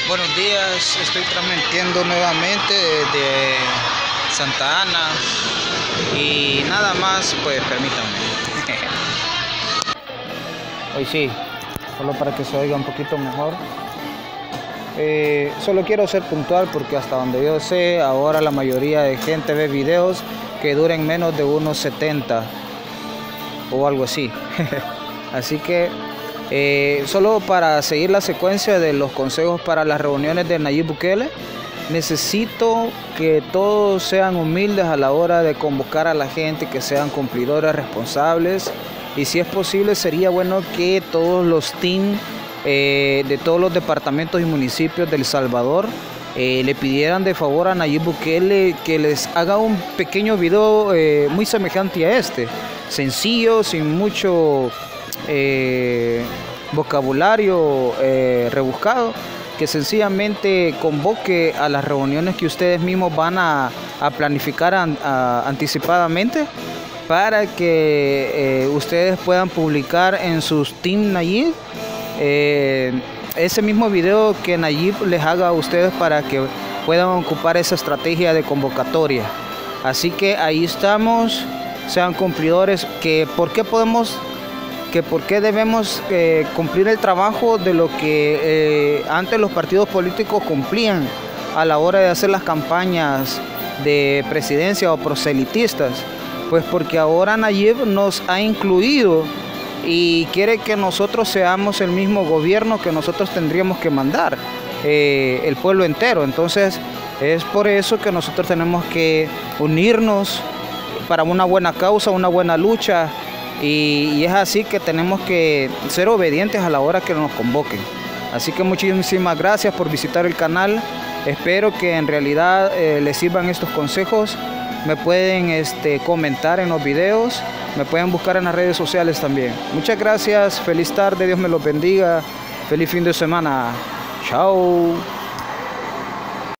Buenos días, estoy transmitiendo nuevamente desde Santa Ana y nada más, pues permítanme. Hoy sí, solo para que se oiga un poquito mejor. Solo quiero ser puntual porque hasta donde yo sé, ahora la mayoría de gente ve videos que duren menos de unos 70 o algo así. Así que solo para seguir la secuencia de los consejos para las reuniones de Nayib Bukele, necesito que todos sean humildes a la hora de convocar a la gente, que sean cumplidores, responsables, y si es posible sería bueno que todos los teams de todos los departamentos y municipios de El Salvador le pidieran de favor a Nayib Bukele que les haga un pequeño video muy semejante a este, sencillo, sin mucho vocabulario rebuscado, que sencillamente convoque a las reuniones que ustedes mismos van a planificar anticipadamente para que ustedes puedan publicar en sus Team Nayib ese mismo video que Nayib les haga a ustedes para que puedan ocupar esa estrategia de convocatoria. Así que ahí estamos, sean cumplidores, que por qué debemos cumplir el trabajo de lo que antes los partidos políticos cumplían a la hora de hacer las campañas de presidencia o proselitistas. Pues porque ahora Nayib nos ha incluido y quiere que nosotros seamos el mismo gobierno que nosotros tendríamos que mandar, el pueblo entero. Entonces es por eso que nosotros tenemos que unirnos para una buena causa, una buena lucha, y es así que tenemos que ser obedientes a la hora que nos convoquen. Así que muchísimas gracias por visitar el canal. Espero que en realidad les sirvan estos consejos. Me pueden comentar en los videos, me pueden buscar en las redes sociales también. Muchas gracias, feliz tarde, Dios me los bendiga, feliz fin de semana. Chao.